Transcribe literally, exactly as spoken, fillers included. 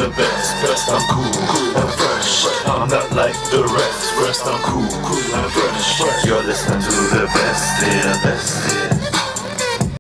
the best. Best, I'm cool, cool and fresh. I'm not like the rest. Rest, I'm cool, cool and fresh. You're listening to the best, yeah, the best.